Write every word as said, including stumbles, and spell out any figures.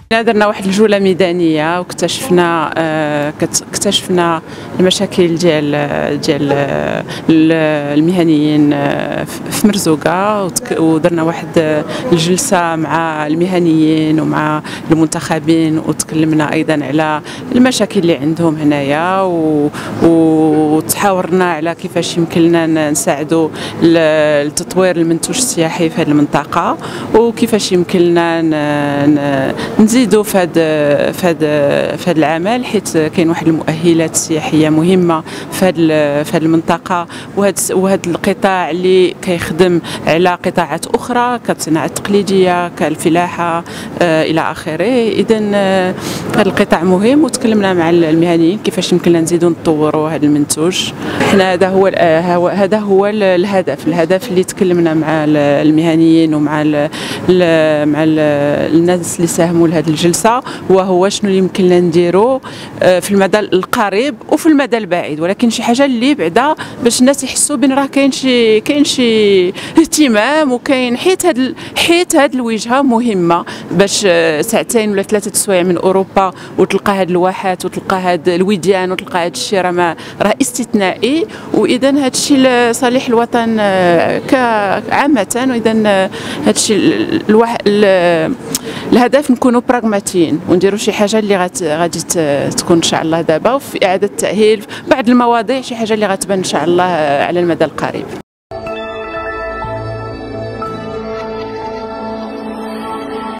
درنا واحد الجولة ميدانية واكتشفنا آه اكتشفنا المشاكل ديال ديال المهنيين في مرزوقة، ودرنا واحد الجلسة مع المهنيين ومع المنتخبين، وتكلمنا أيضا على المشاكل اللي عندهم هنايا، وتحاورنا على كيفاش يمكن لنا نساعدوا لتطوير المنتوج السياحي في هذه المنطقة، وكيفاش يمكن لنا نزيدوا في هذا في هذا في هذا العمل، حيت كاين واحد المؤهلات السياحيه مهمه في هذه في هذه المنطقه، وهذا وهذا القطاع اللي كيخدم على قطاعات اخرى كالصناعه التقليديه كالفلاحه آه الى اخره. اذا آه هذا القطاع مهم، وتكلمنا مع المهنيين كيفاش يمكن لنا نزيدوا نطوروا هذا المنتوج. احنا هذا هو هذا هو الهدف الهدف اللي تكلمنا مع المهنيين ومع ال مع ال الناس اللي ساهموا لهذه الجلسه، وهو شنو اللي يمكن لنا نديروا في المدى القريب وفي المدى البعيد، ولكن شي حاجه اللي بعدا باش الناس يحسوا بان راه كاين شي كاين شي اهتمام، وكاين حيت هاد حيت هاد الوجهه مهمه باش ساعتين ولا ثلاثه سوايع من اوروبا وتلقى هاد الواحات وتلقى هاد الوديان وتلقى هاد الشيء راه راه استثنائي، واذا هاد الشيء لصالح الوطن كعامه. واذا هاد الشيء الهدف نكونوا براغماتيين ونديروا شي حاجه اللي غادي تكون ان شاء الله دابا، وفي اعاده تاهيل بعض المواضيع شي حاجه اللي غتبان ان شاء الله على المدى القريب.